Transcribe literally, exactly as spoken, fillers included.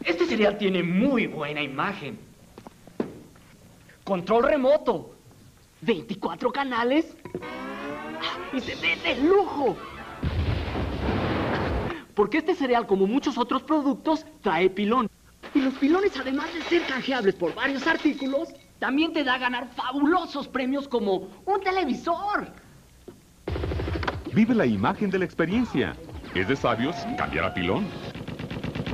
Este cereal tiene muy buena imagen. Control remoto. veinticuatro canales. Y se ve de lujo. Porque este cereal, como muchos otros productos, trae pilón. Y los pilones, además de ser canjeables por varios artículos, también te da a ganar fabulosos premios como un televisor. Vive la imagen de la experiencia. Es de sabios cambiar a pilón.